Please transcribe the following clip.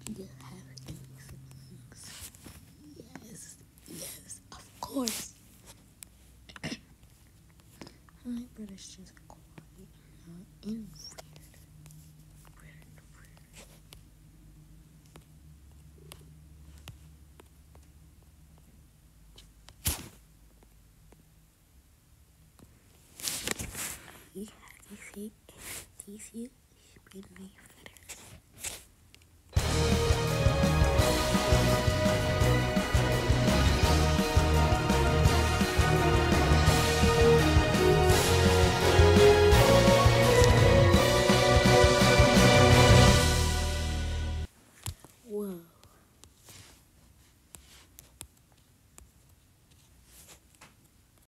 you have any siblings? Yes, yes, of course. My brother's just quiet and weird. He has a sick, easy, ich bin nicht